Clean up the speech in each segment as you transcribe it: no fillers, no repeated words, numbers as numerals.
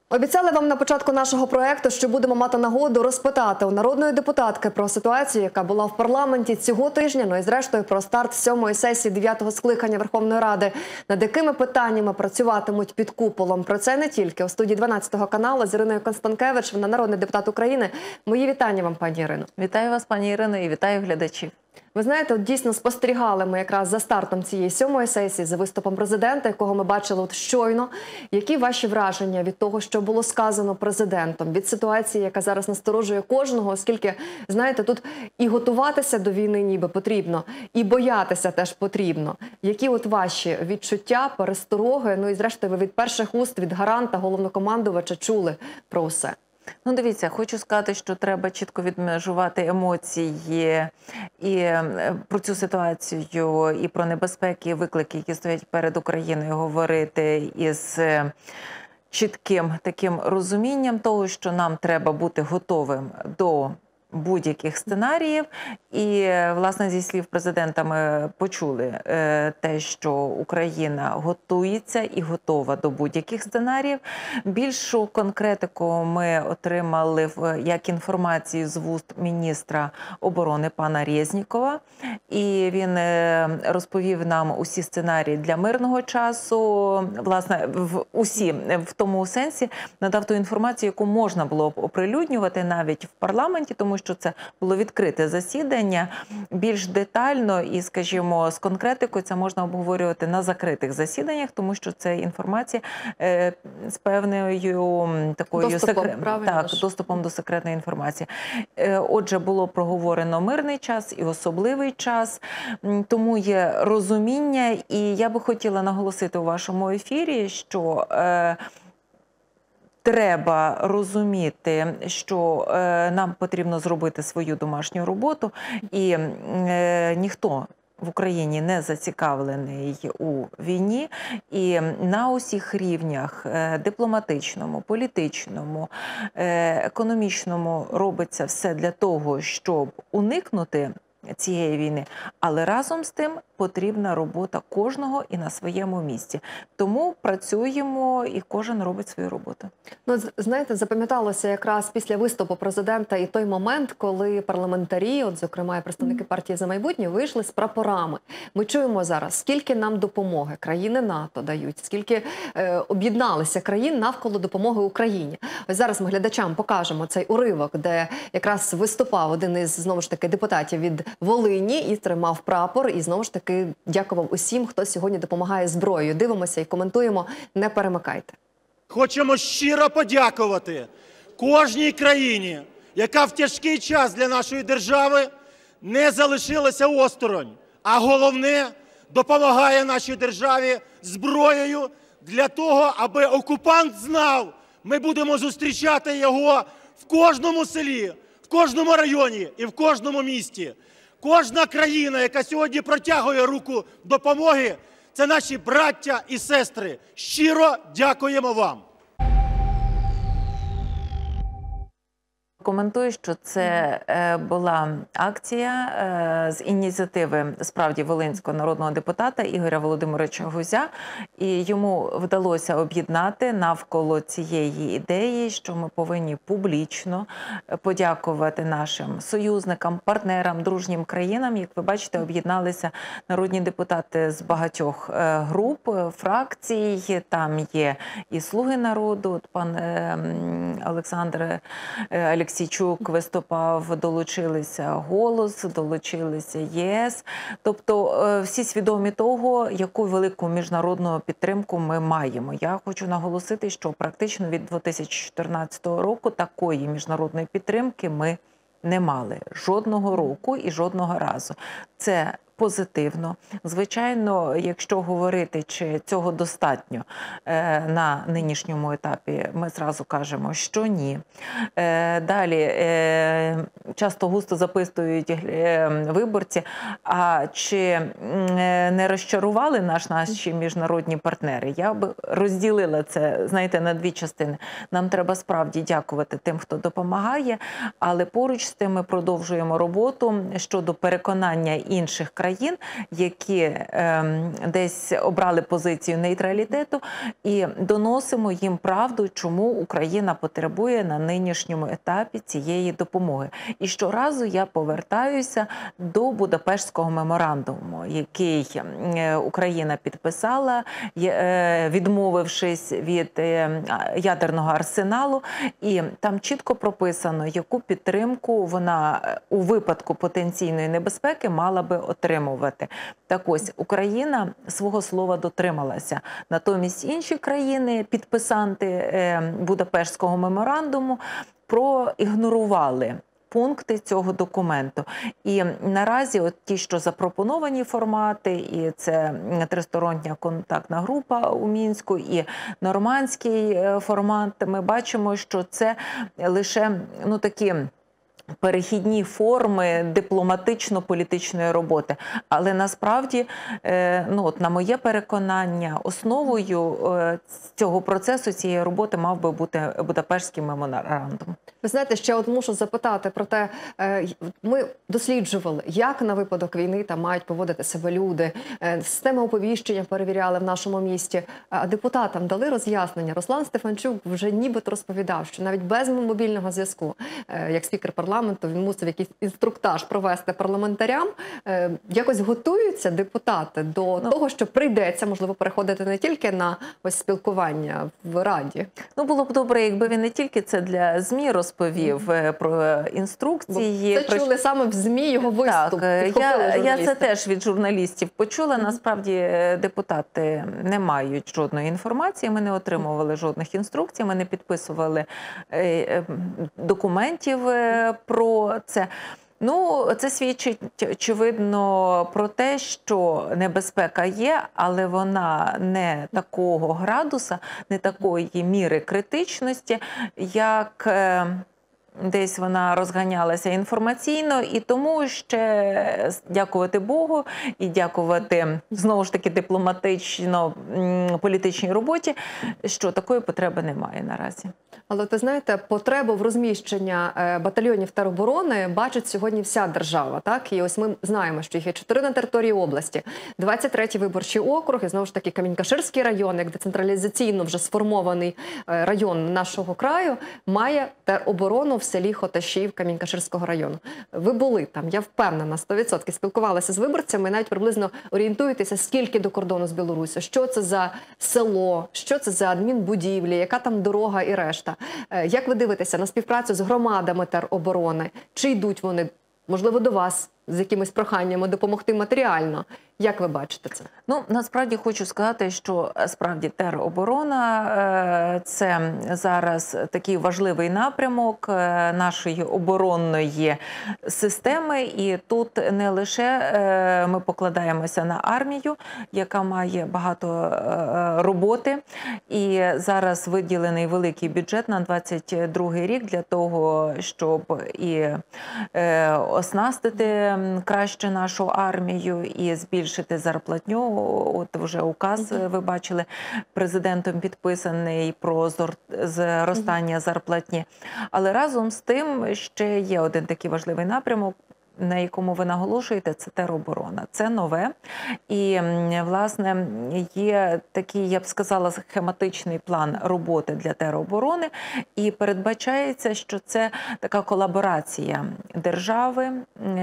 Обіцяли вам на початку нашого проєкту, що будемо мати нагоду розпитати у народної депутатки про ситуацію, яка була в парламенті цього тижня, ну і зрештою про старт 7-ї сесії 9-го скликання Верховної Ради. Над якими питаннями працюватимуть під куполом? Про це не тільки. У студії 12-го каналу з Іриною Констанкевич, вона народний депутат України. Мої вітання вам, пані Ірино. Вітаю вас, пані Ірино, і вітаю глядачів. Ви знаєте, от дійсно спостерігали ми якраз за стартом цієї 7-ї сесії, за виступом президента, якого ми бачили от щойно. Які ваші враження від того, що було сказано президентом, від ситуації, яка зараз насторожує кожного, оскільки, знаєте, тут і готуватися до війни ніби потрібно, і боятися теж потрібно. Які от ваші відчуття, перестороги, ну і зрештою ви від перших уст, від гаранта, головнокомандувача чули про все? Ну, дивіться, хочу сказати, що треба чітко відмежувати емоції і про цю ситуацію, і про небезпеки, і виклики, які стоять перед Україною, говорити із чітким таким розумінням того, що нам треба бути готовим до будь-яких сценаріїв. І, власне, зі слів президента ми почули те, що Україна готується і готова до будь-яких сценаріїв. Більшу конкретику ми отримали як інформацію з вуст міністра оборони пана Резнікова. І він розповів нам усі сценарії для мирного часу, власне, в тому сенсі надав ту інформацію, яку можна було б оприлюднювати навіть в парламенті, тому що це було відкрите засідання. Більш детально і, скажімо, з конкретикою це можна обговорювати на закритих засіданнях, тому що це інформація з певною такою доступом до секретної інформації. Отже, було проговорено мирний час і особливий час, тому є розуміння. І я би хотіла наголосити у вашому ефірі, що треба розуміти, що нам потрібно зробити свою домашню роботу, і ніхто в Україні не зацікавлений у війні, і на усіх рівнях – дипломатичному, політичному, економічному – робиться все для того, щоб уникнути цієї війни, але разом з тим потрібна робота кожного і на своєму місці. Тому працюємо і кожен робить свою роботу. Ну, знаєте, запам'яталося якраз після виступу президента і той момент, коли парламентарі, от зокрема і представники партії «За майбутнє», вийшли з прапорами. Ми чуємо зараз, скільки нам допомоги країни НАТО дають, скільки об'єдналися країн навколо допомоги Україні. Ось зараз ми глядачам покажемо цей уривок, де якраз виступав один із, знову ж таки, депутатів від Волині і тримав прапор, і знову ж таки дякував усім, хто сьогодні допомагає зброєю. Дивимося і коментуємо, не перемикайте. Хочемо щиро подякувати кожній країні, яка в тяжкий час для нашої держави не залишилася осторонь, а головне – допомагає нашій державі зброєю для того, аби окупант знав, ми будемо зустрічати його в кожному селі, в кожному районі і в кожному місті. Кожна країна, яка сьогодні протягує руку допомоги, це наші браття і сестри. Щиро дякуємо вам. Коментую, що це була акція з ініціативи, справді, волинського народного депутата Ігоря Володимировича Гузя. І йому вдалося об'єднати навколо цієї ідеї, що ми повинні публічно подякувати нашим союзникам, партнерам, дружнім країнам. Як ви бачите, об'єдналися народні депутати з багатьох груп, фракцій. Там є і «Слуги народу», пан Олександр Алексійчук виступав, долучилися «Голос», долучилися ЄС. Тобто всі свідомі того, яку велику міжнародну підтримку ми маємо. Я хочу наголосити, що практично від 2014 року такої міжнародної підтримки ми не мали жодного року і жодного разу. Це позитивно. Звичайно, якщо говорити, чи цього достатньо на нинішньому етапі, ми зразу кажемо, що ні. Далі, часто густо запитують виборці, а чи не розчарували наші міжнародні партнери? Я б розділила це, знаєте, на дві частини. Нам треба справді дякувати тим, хто допомагає, але поруч з тим ми продовжуємо роботу щодо переконання інших країн країн, які десь обрали позицію нейтралітету, і доносимо їм правду, чому Україна потребує на нинішньому етапі цієї допомоги. І щоразу я повертаюся до Будапештського меморандуму, який Україна підписала, відмовившись від ядерного арсеналу, і там чітко прописано, яку підтримку вона у випадку потенційної небезпеки мала би отримувати. Так ось, Україна свого слова дотрималася. Натомість інші країни, підписанти Будапештського меморандуму, проігнорували пункти цього документу. І наразі от ті, що запропоновані формати, і це тристороння контактна група у Мінську, і нормандський формат, ми бачимо, що це лише такі перехідні форми дипломатично-політичної роботи. Але насправді, на моє переконання, основою цього процесу, цієї роботи мав би бути Будапештський меморандум. Ви знаєте, ще от мушу запитати про те, ми досліджували, як на випадок війни там мають поводити себе люди, системи оповіщення перевіряли в нашому місті, а депутатам дали роз'яснення. Руслан Стефанчук вже нібито розповідав, що навіть без мобільного зв'язку, як спікер парламенту, він мусив якийсь інструктаж провести парламентарям. Якось готуються депутати до того, що прийдеться, можливо, переходити не тільки на ось спілкування в Раді. Було б добре, якби він не тільки це для ЗМІ розповів про інструкції. Це чули саме в ЗМІ його виступ. Так, я це теж від журналістів почула. Насправді депутати не мають жодної інформації, ми не отримували жодних інструкцій, ми не підписували документів про це. Це свідчить, очевидно, про те, що небезпека є, але вона не такого градуса, не такої міри критичності, як десь вона розганялася інформаційно, і тому ще дякувати Богу і дякувати, знову ж таки, дипломатично-політичній роботі, що такої потреби немає наразі. Але, ви знаєте, потребу в розміщення батальйонів тероборони бачить сьогодні вся держава. Так? І ось ми знаємо, що їх є 4 на території області, 23-й виборчий округ, і знову ж таки Камінь-Каширський район, як децентралізаційно вже сформований район нашого краю, має тероборону в селі Хоташів Камінь-Каширського району. Ви були там, я впевнена, 100% спілкувалися з виборцями, навіть приблизно орієнтуєтеся, скільки до кордону з Білоруссю, що це за село, що це за адмінбудівлі, яка там дорога і решта. Як ви дивитеся на співпрацю з громадами тероборони? Чи йдуть вони, можливо, до вас з якимись проханнями допомогти матеріально? Як ви бачите це? Насправді хочу сказати, що справді тероборона – це зараз такий важливий напрямок нашої оборонної системи. І тут не лише ми покладаємося на армію, яка має багато роботи. І зараз виділений великий бюджет на 2022 рік для того, щоб і оснастити краще нашу армію, і збільшити зарплатню. От вже указ, ви бачили, президентом підписаний про зростання зарплатні. Але разом з тим ще є один такий важливий напрямок, на якому ви наголошуєте, це тероборона. Це нове. І, власне, є такий, я б сказала, схематичний план роботи для тероборони. І передбачається, що це така колаборація держави,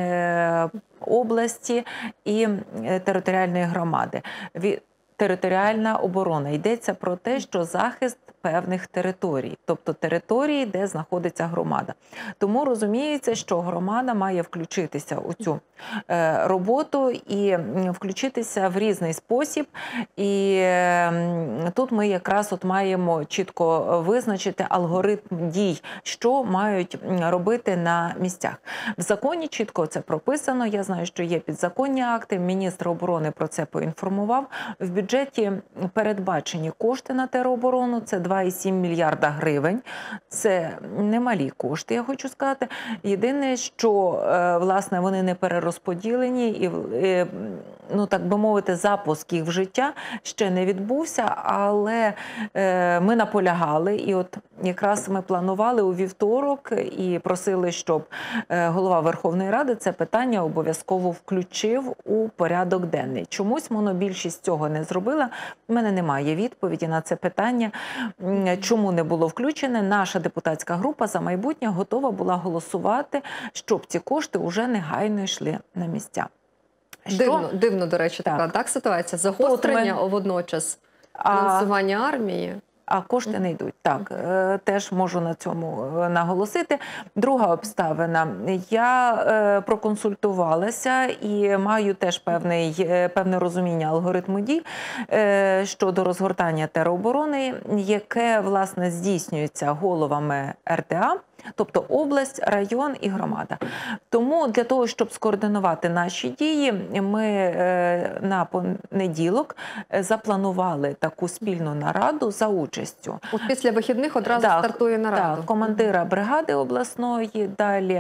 області і територіальної громади. Територіальна оборона. Йдеться про те, що захист певних територій, тобто території, де знаходиться громада. Тому розуміється, що громада має включитися у цю роботу і включитися в різний спосіб. І тут ми якраз маємо чітко визначити алгоритм дій, що мають робити на місцях. В законі чітко це прописано. Я знаю, що є підзаконні акти. Міністр оборони про це поінформував. В бюджеті передбачені кошти на тероборону. Це 2,7 мільярда гривень. Це немалі кошти, я хочу сказати. Єдине, що, власне, вони не перерозподілені і, так би мовити, запуск їх в життя ще не відбувся, але ми наполягали, і от якраз ми планували у вівторок і просили, щоб голова Верховної Ради це питання обов'язково включив у порядок денний. Чомусь монобільшість цього не зробила. У мене немає відповіді на це питання, чому не було включене. Наша депутатська група «За майбутнє» готова була голосувати, щоб ці кошти вже негайно йшли на місця. Дивно, до речі, така ситуація. Загострення водночас фінансування армії. А кошти не йдуть. Так, теж можу на цьому наголосити. Друга обставина. Я проконсультувалася і маю теж певне розуміння алгоритму дій щодо розгортання тероборони, яке, власне, здійснюється головами РТА, тобто область, район і громада. Тому для того, щоб скоординувати наші дії, ми на понеділок запланували таку спільну нараду за участю. От після вихідних одразу стартує нарада. Так, командира бригади обласної, далі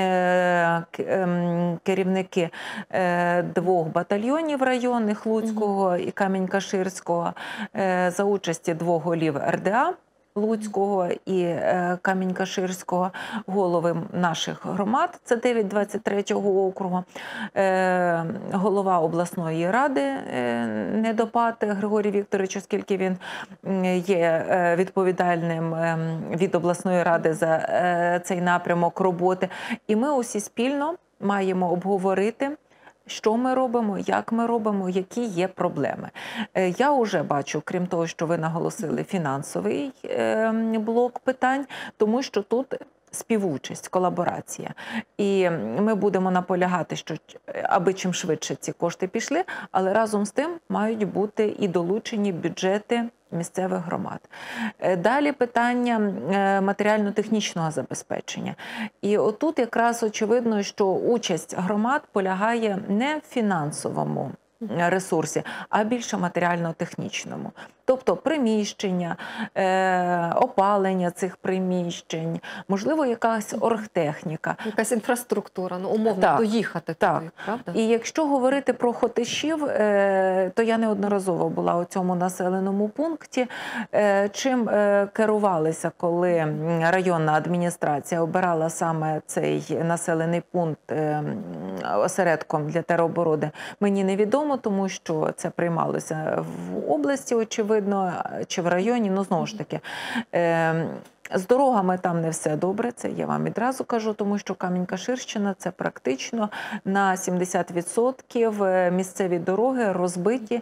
керівники 2 батальйонів районних Луцького і Камінь-Каширського, за участі 2 голів РДА. Луцького і Камінь-Каширського, голови наших громад, це 9 23-го округу, голова обласної ради Недопад Григорій Вікторович, оскільки він є відповідальним від обласної ради за цей напрямок роботи. І ми усі спільно маємо обговорити, що ми робимо, як ми робимо, які є проблеми. Я вже бачу, крім того, що ви наголосили, фінансовий блок питань, тому що тут співучасть, колаборація. І ми будемо наполягати, що аби чим швидше ці кошти пішли, але разом з тим мають бути і долучені бюджети місцевих громад. Далі питання матеріально-технічного забезпечення. І отут якраз очевидно, що участь громад полягає не в фінансовому ресурсі, а більше матеріально-технічному. Тобто приміщення, опалення цих приміщень, можливо, якась оргтехніка. Якась інфраструктура, умовно, доїхати туди, правда? І якщо говорити про Хотишів, то я неодноразово була у цьому населеному пункті. Чим керувалися, коли районна адміністрація обирала саме цей населений пункт осередком для тероборони, мені невідомо, тому що це приймалося в області, очевидно, чи в районі, знову ж таки, з дорогами там не все добре, це я вам відразу кажу, тому що Камінь-Каширщина – це практично на 70% місцеві дороги розбиті.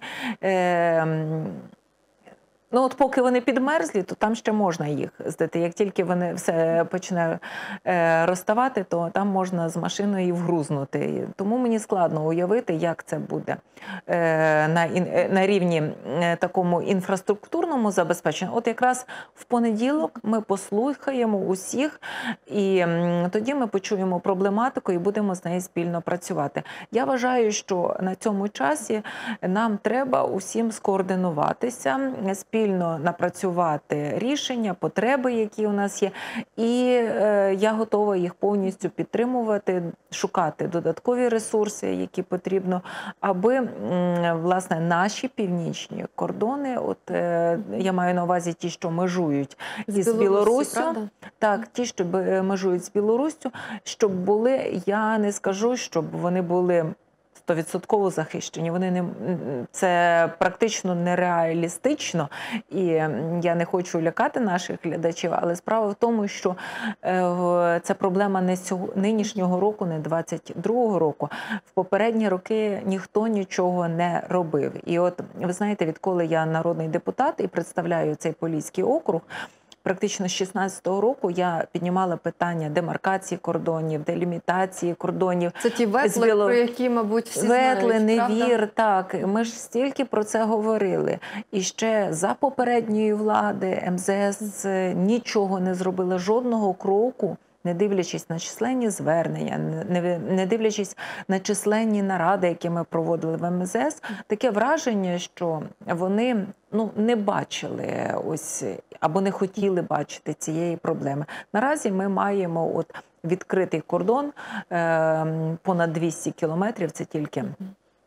От поки вони підмерзлі, то там ще можна їх здати. Як тільки вони все почне розставати, то там можна з машиною і вгрузнути. Тому мені складно уявити, як це буде на рівні такому інфраструктурному забезпеченню. От якраз в понеділок ми послухаємо усіх, і тоді ми почуємо проблематику і будемо з нею спільно працювати. Я вважаю, що на цьому часі нам треба усім скоординуватися, спільно напрацювати рішення, потреби, які у нас є, і я готова їх повністю підтримувати, шукати додаткові ресурси, які потрібно, аби, власне, наші північні кордони, я маю на увазі ті, що межують із Білоруссю, так, ті, що межують з Білоруссю, щоб були, я не скажу, щоб вони були 100% захищені. Це практично нереалістично, і я не хочу лякати наших глядачів, але справа в тому, що це проблема не нинішнього року, не 22-го року. В попередні роки ніхто нічого не робив. І от, ви знаєте, відколи я народний депутат і представляю цей Поліський округ, практично з 16-го року я піднімала питання демаркації кордонів, делімітації кордонів. Це ті ветли, про які, мабуть, всі знають, Ветли, Невір, так. Ми ж стільки про це говорили. І ще за попередньої влади МЗС нічого не зробила, жодного кроку, не дивлячись на численні звернення, не дивлячись на численні наради, які ми проводили в МЗС, таке враження, що вони не бачили або не хотіли бачити цієї проблеми. Наразі ми маємо відкритий кордон, понад 200 кілометрів, це тільки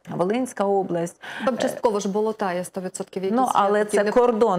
Волинська область. Там частково ж болота є 100% якісь. Ну, але є, це які кордон,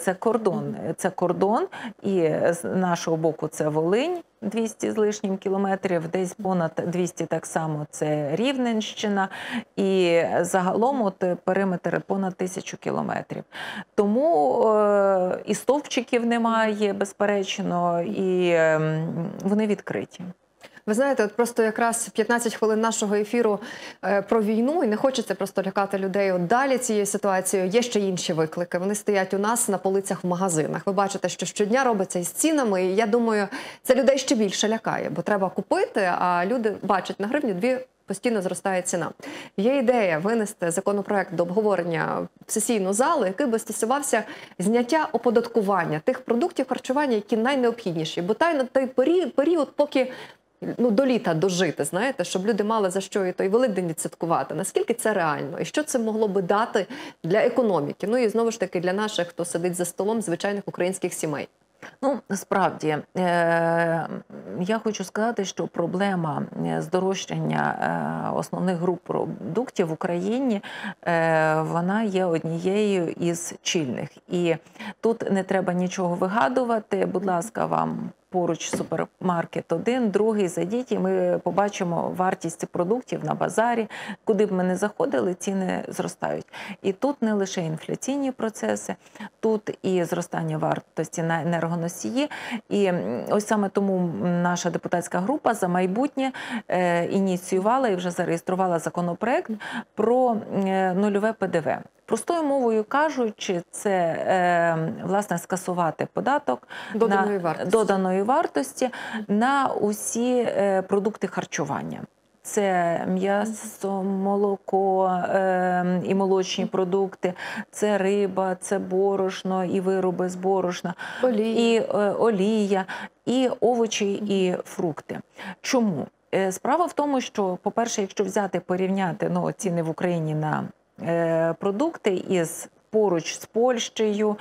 це кордон, і з нашого боку це Волинь, 200 з лишнім кілометрів, десь понад 200 так само це Рівненщина, і загалом от периметр понад 1000 кілометрів. Тому і стовпчиків немає, безперечно, і вони відкриті. Ви знаєте, от просто якраз 15 хвилин нашого ефіру про війну, і не хочеться просто лякати людей от далі цією ситуацією. Є ще інші виклики. Вони стоять у нас на полицях в магазинах. Ви бачите, що щодня робиться із цінами, і я думаю, це людей ще більше лякає, бо треба купити, а люди бачать на гривню 2 постійно зростає ціна. Є ідея винести законопроект до обговорення в сесійну залу, який би стосувався зняття оподаткування тих продуктів харчування, які найнеобхідніші. Бо на той період, поки до літа дожити, знаєте, щоб люди мали за що і той Великдень відсвяткувати. Наскільки це реально? І що це могло би дати для економіки? Ну і знову ж таки для наших, хто сидить за столом, звичайних українських сімей. Ну, справді, я хочу сказати, що проблема здорожчання основних груп продуктів в Україні, вона є однією із чільних. І тут не треба нічого вигадувати. Будь ласка, вам поруч супермаркет один, другий, зайдіть, і ми побачимо вартість продуктів на базарі. Куди б ми не заходили, ціни зростають. І тут не лише інфляційні процеси, тут і зростання вартості на енергоносії. І ось саме тому наша депутатська група «За майбутнє» ініціювала і вже зареєструвала законопроект про нульове ПДВ. Простою мовою кажучи, це, власне, скасувати податок доданої вартості на усі продукти харчування. Це м'ясо, молоко і молочні продукти, це риба, це борошно і вироби з борошна, і олія, і овочі, і фрукти. Чому? Справа в тому, що, по-перше, якщо порівняти ціни в Україні на продукти поруч з Польщею,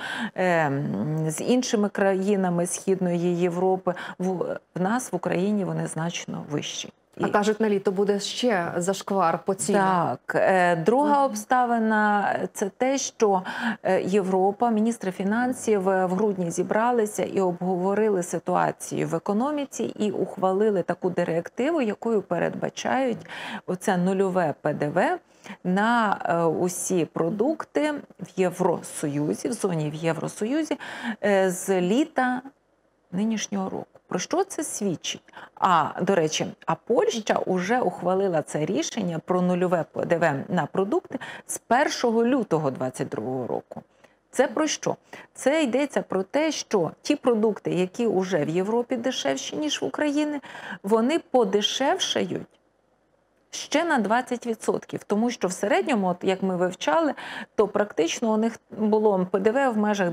з іншими країнами Східної Європи, в нас в Україні вони значно вищі. А кажуть, на літо буде ще зашквар по цінах. Так. Друга обставина – це те, що Європа, міністри фінансів в грудні зібралися і обговорили ситуацію в економіці і ухвалили таку директиву, якою передбачають оце нульове ПДВ на усі продукти в Євросоюзі, в зоні в Євросоюзі з літа нинішнього року. Про що це свідчить? До речі, Польща вже ухвалила це рішення про нульове ПДВ на продукти з 1 лютого 2022 року. Це про що? Це йдеться про те, що ті продукти, які вже в Європі дешевші, ніж в Україні, вони подешевшають ще на 20%. Тому що в середньому, як ми вивчали, то практично у них було ПДВ в межах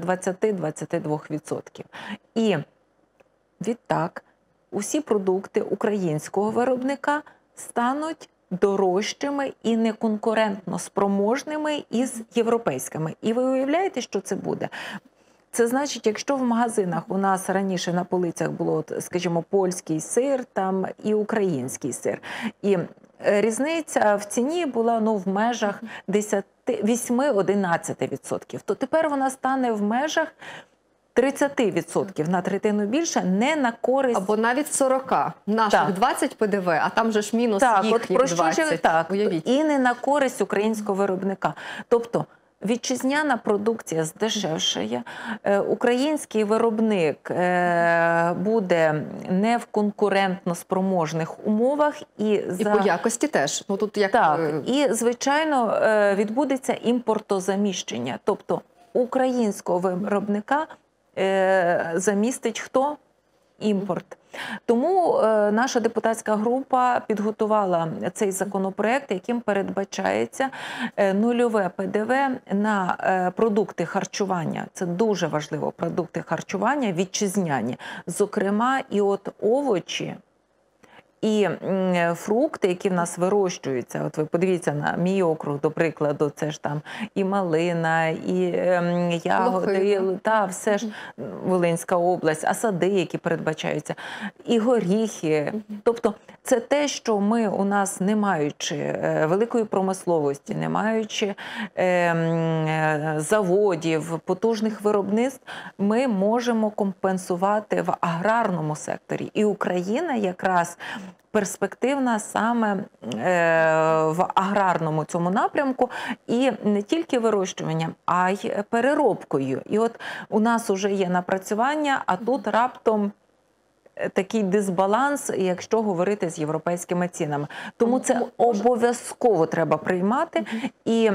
20-22%. І відтак, усі продукти українського виробника стануть дорожчими і неконкурентно спроможними із європейськими. І ви уявляєте, що це буде? Це значить, якщо в магазинах у нас раніше на полицях було, скажімо, польський сир там і український сир, і різниця в ціні була в межах 8-11%, то тепер вона стане в межах 30%, на третину більше, не на користь... Або навіть 40. Наших 20 ПДВ, а там же ж мінус їхніх 20. Так, і не на користь українського виробника. Тобто, вітчизняна продукція здешевшає, український виробник буде не в конкурентно спроможних умовах. І по якості теж. Тут і, звичайно, відбудеться імпортозаміщення. Тобто, українського виробника замістить хто? Імпорт. Тому наша депутатська група підготувала цей законопроект, яким передбачається нульове ПДВ на продукти харчування. Це дуже важливо, продукти харчування вітчизняні. Зокрема, і от овочі, І фрукти, які в нас вирощуються, от ви подивіться на мій округ, до прикладу, це ж там і малина, і ягоди, і, все ж Волинська область, а сади, які передбачаються, і горіхи. Тобто це те, що ми у нас, не маючи великої промисловості, не маючи заводів, потужних виробництв, ми можемо компенсувати в аграрному секторі. І Україна якраз перспективна саме в аграрному цьому напрямку, і не тільки вирощуванням, а й переробкою. І от у нас вже є напрацювання, а тут раптом такий дисбаланс, якщо говорити з європейськими цінами. Тому це обов'язково треба приймати, і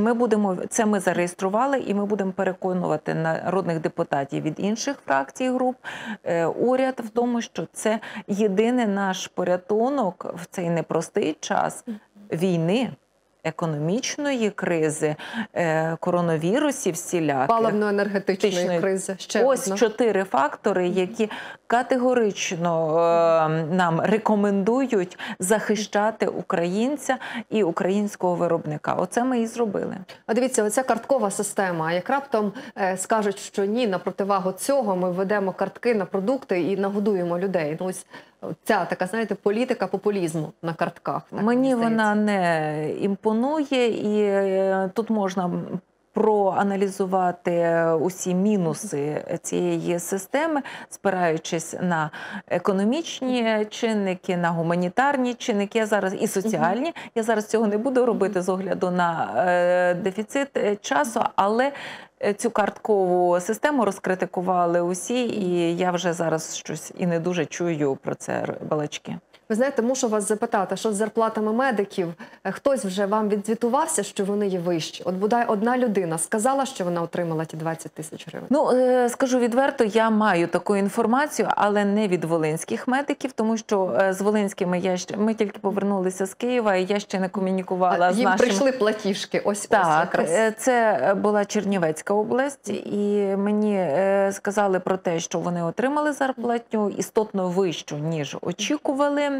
ми зареєстрували, і ми будемо переконувати народних депутатів від інших фракцій, груп, уряд в тому, що це єдиний наш порятунок в цей непростий час війни, економічної кризи, коронавірусів всіляких. Паливно-енергетичної кризи. Ось 4 фактори, які категорично нам рекомендують захищати українця і українського виробника. Оце ми і зробили. А дивіться, оця карткова система, як раптом скажуть, що ні, на противагу цього ми введемо картки на продукти і нагодуємо людей. Ну, ось ця така, знаєте, політика популізму на картках. Мені вона не імпонує, і тут можна проаналізувати усі мінуси цієї системи, спираючись на економічні чинники, на гуманітарні чинники, і соціальні. Я зараз цього не буду робити з огляду на дефіцит часу, але цю карткову систему розкритикували усі, і я вже зараз щось і не дуже чую про це балачки. Ви знаєте, мушу вас запитати, що з зарплатами медиків? Хтось вже вам відзвітувався, що вони є вищі? От бодай одна людина сказала, що вона отримала ті 20 тисяч гривень? Ну, скажу відверто, я маю таку інформацію, але не від волинських медиків, тому що з волинськими ми тільки повернулися з Києва, і я ще не комунікувала з нашими. Їм прийшли платіжки, ось так, це була Чернівецька область, і мені сказали про те, що вони отримали зарплатню істотно вищу, ніж очікували.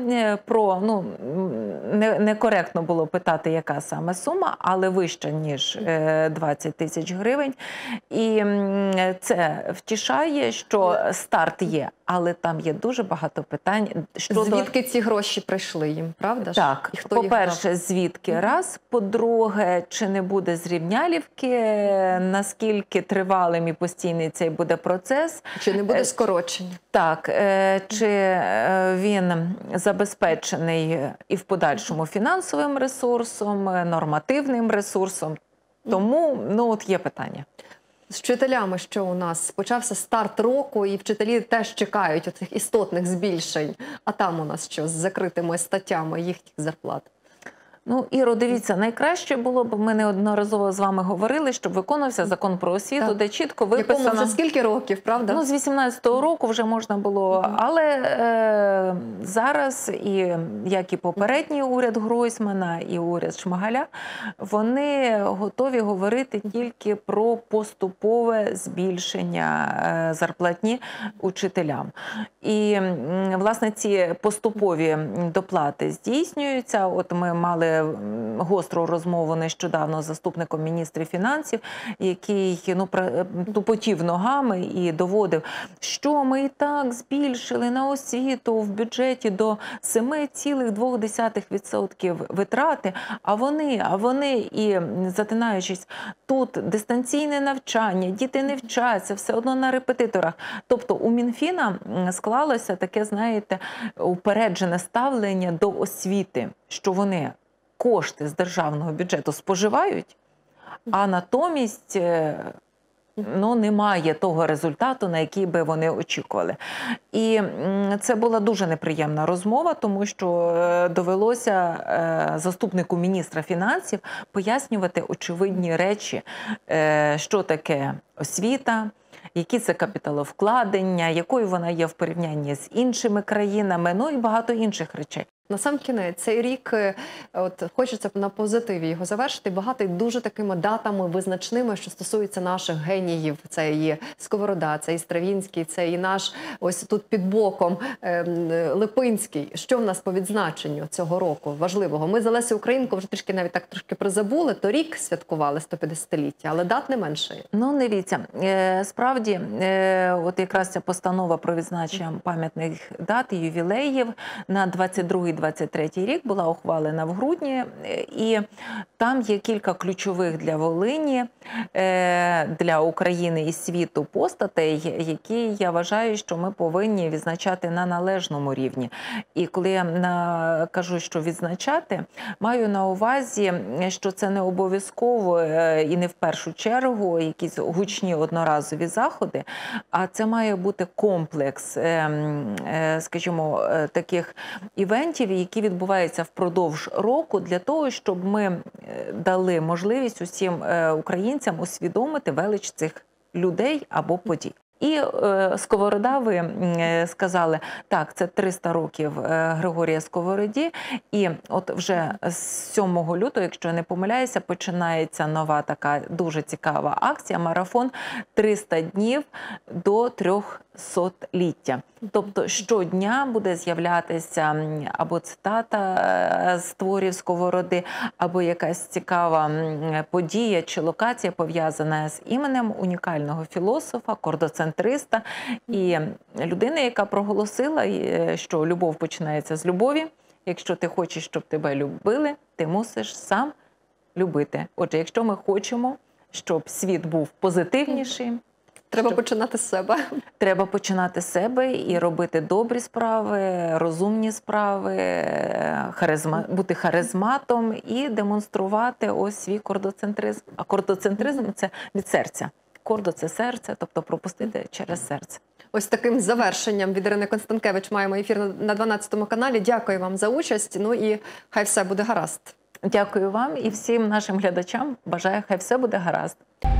Некоректно було питати, яка саме сума, але вища, ніж 20 тисяч гривень. І це втішає, що старт є, але там є дуже багато питань. Звідки ці гроші прийшли їм, правда? Так, по-перше, звідки раз, по-друге, чи не буде зрівнялівки, наскільки тривалим і постійний цей буде процес. Чи не буде скорочення. Так, чи він забезпечений і в подальшому фінансовим ресурсом, нормативним ресурсом. Тому, от є питання. З вчителями що у нас? Почався старт року, і вчителі теж чекають оцих істотних збільшень. А там у нас що з закритими статтями їхніх зарплат? Ну, Іро, дивіться, найкраще було б, ми неодноразово з вами говорили, щоб виконувався закон про освіту, де чітко виписано... Якому вже скільки років, правда? Ну, з 18-го року вже можна було, але зараз, як і попередній уряд Гройсмана, і уряд Шмигаля, вони готові говорити тільки про поступове збільшення зарплатні учителям. І, власне, ці поступові доплати здійснюються. От ми мали гостру розмову нещодавно з заступником міністра фінансів, який тупотів ногами і доводив, що ми і так збільшили на освіту в бюджеті до 7,2% витрати, а вони, і затинаючись, тут дистанційне навчання, діти не вчаться, все одно на репетиторах. Тобто у Мінфіна склалося таке, знаєте, упереджене ставлення до освіти, що вони кошти з державного бюджету споживають, а натомість немає того результату, на який би вони очікували. І це була дуже неприємна розмова, тому що довелося заступнику міністра фінансів пояснювати очевидні речі, що таке освіта, які це капіталовкладення, якою вона є в порівнянні з іншими країнами, і багато інших речей. На сам кінець, цей рік, от хочеться на позитиві його завершити, багатий дуже такими датами визначними, що стосуються наших геніїв. Це і Сковорода, це і Стравінський, це і наш ось тут під боком Липинський. Що в нас по відзначенню цього року важливого? Ми за Лесю Українку вже трішки навіть так трошки призабули, торік святкували 150-ліття, але дат не менше. Ну, дивіться, справді, от якраз ця постанова про відзначення пам'ятних дат і ювілеїв на 22-23 рік була ухвалена в грудні, і там є кілька ключових для Волині, для України і світу постатей, які я вважаю, що ми повинні відзначати на належному рівні. І коли я кажу, що відзначати, маю на увазі, що це не обов'язково і не в першу чергу якісь гучні одноразові заходи, а це має бути комплекс, скажімо, таких івентів, які відбуваються впродовж року для того, щоб ми дали можливість усім українцям усвідомити велич цих людей або подій. І Сковорода, ви сказали, так, це 300 років Григорія Сковороді, і от вже з 7 лютого, якщо я не помиляюся, починається нова така дуже цікава акція, марафон «300 днів до 300-ліття». Тобто щодня буде з'являтися або цитата з творів Сковороди, або якась цікава подія чи локація, пов'язана з іменем унікального філософа, кордоцентриста і людини, яка проголосила, що любов починається з любові. Якщо ти хочеш, щоб тебе любили, ти мусиш сам любити. Отже, якщо ми хочемо, щоб світ був позитивнішим, Треба починати з себе. Треба починати з себе і робити добрі справи, розумні справи, бути харизматом і демонструвати ось свій кордоцентризм. А кордоцентризм – це від серця. Кордо – це серце, тобто пропустити через серце. Ось таким завершенням від Ірини Констанкевич маємо ефір на 12 каналі. Дякую вам за участь. Ну і хай все буде гаразд. Дякую вам і всім нашим глядачам. Бажаю, хай все буде гаразд.